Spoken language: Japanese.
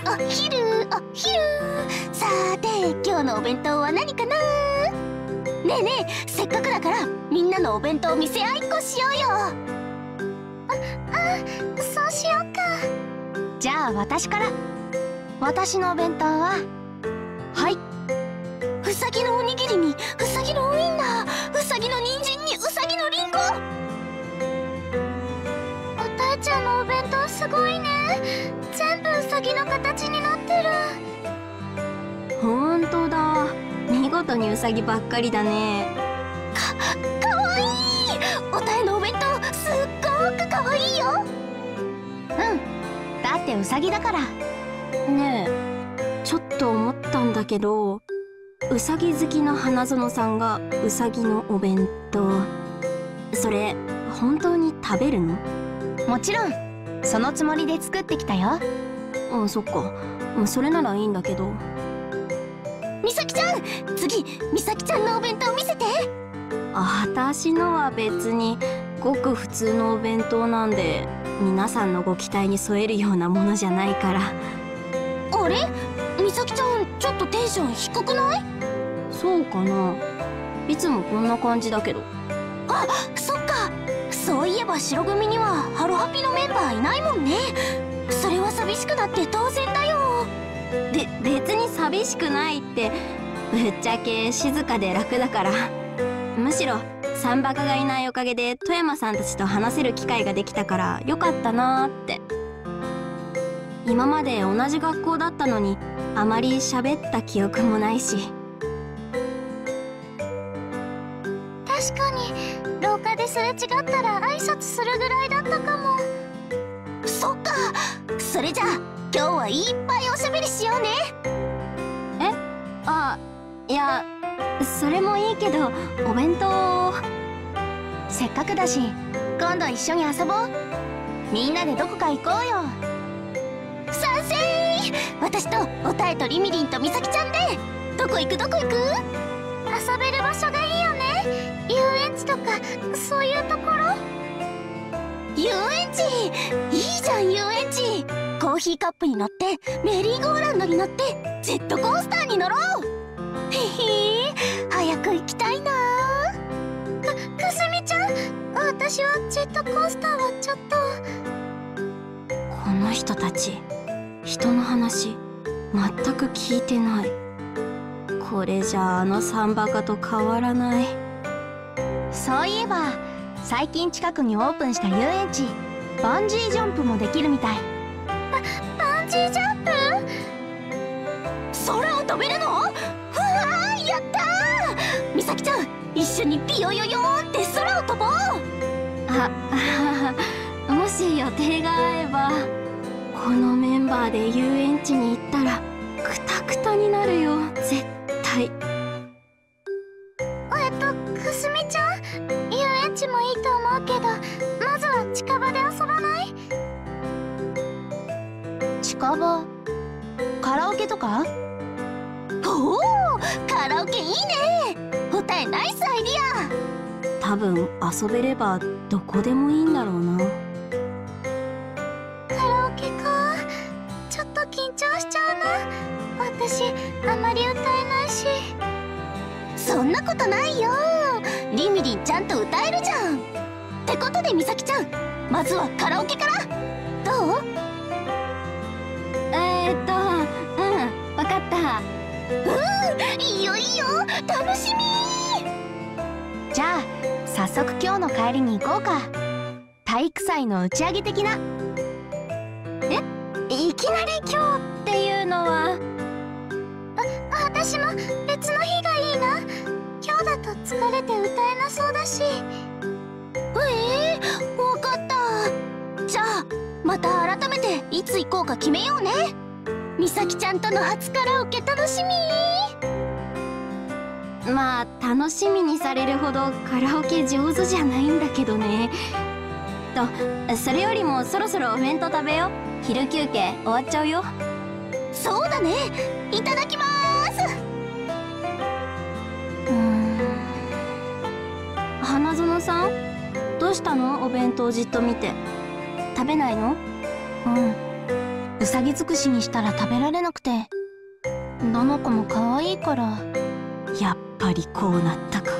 さーて、今日のお弁当は何かな。ねえねえ、せっかくだからみんなのお弁当見せ合いっこしようよ。そうしようか。じゃあ私から。私のお弁当は、はい、うさぎのおにぎりにうさぎのウインナー、うさぎの人参にうさぎのリンゴ。おたえちゃんのお弁当すごいね。全部うさぎの形になってる。 ほんとだ、見事にうさぎばっかりだね。 かわいい。おたえのお弁当すっごくかわいいよ。だってうさぎだから。 ねえ、ちょっと思ったんだけど、うさぎ好きの花園さんがうさぎのお弁当、それ本当に食べるの？ もちろん、そのつもりで作ってきたよ。 そっか、それならいいんだけど。 みさきちゃん、次みさきちゃんのお弁当見せて。 私のは別にごく普通のお弁当なんで、皆さんのご期待に添えるようなものじゃないから。 あれ、みさきちゃんちょっとテンション低くない？ そうかな、いつもこんな感じだけど。 あ、そっか。そういえば白組にはハロハピのメンバーいないもんね。それは寂しくなって当然だよ。 別に寂しくないって、ぶっちゃけ静かで楽だから。むしろサンバカがいないおかげで富山さんたちと話せる機会ができたからよかったなーって。今まで同じ学校だったのにあまり喋った記憶もないし。 確かに廊下ですれ違ったら挨拶するぐらいだったかも。そっか。それじゃあ今日はいっぱいおしゃべりしようね。 いや、それもいいけど、お弁当。 せっかくだし今度一緒に遊ぼう。みんなでどこか行こうよ。賛成。私とおたえとりみりんとみさきちゃんでどこ行く？遊べる場所がいいよね。遊園地とかそういうところ。遊園地いいじゃん。遊園地コーヒーカップに乗ってメリーゴーランドに乗ってジェットコースターに乗ろう。へへ、早く行きたいな。くすみちゃん、私はジェットコースターはちょっと。 この人たち人の話全く聞いてない。これじゃあのサンバカと変わらない。 そういえば最近近くにオープンした遊園地、バンジージャンプもできるみたい。バンジージャンプ？空を飛べるの？うわー、やったー。みさきちゃん一緒にピヨヨヨーって空を飛ぼう。 もし予定が合えば、このメンバーで遊園地に行ったらクタクタになるよ、絶対。 くすみちゃん、遊園地もいいと思うけど、まずは近場で遊ばない？近場？カラオケとか？おお、カラオケいいね。おたえナイスアイディア。 多分遊べればどこでもいいんだろうな。 カラオケか。ちょっと緊張しちゃうな。私あまり歌えないし。そんなことないよ。りみりんちゃんと歌えるじゃん。ってことでみさきちゃん、まずはカラオケから。どう？ わかった。 いいよいいよ、楽しみ。じゃあ早速今日の帰りに行こうか。体育祭の打ち上げ的な。 いきなり今日っていうのは。 私も別の日がいいな。今日だと疲れて歌えなそうだし。わかった。じゃあまた改めていつ行こうか決めようね。みさきちゃんとの初カラオケ楽しみ。 まあ楽しみにされるほどカラオケ上手じゃないんだけどね。それよりもそろそろお弁当食べよう。昼休憩終わっちゃうよ。 そうだね、いただきまーす。 花園さん、どうしたの？お弁当じっと見て。食べないの？ さぎ尽くしにしたら食べられなくて、どの子も可愛いから。 やっぱりこうなったか。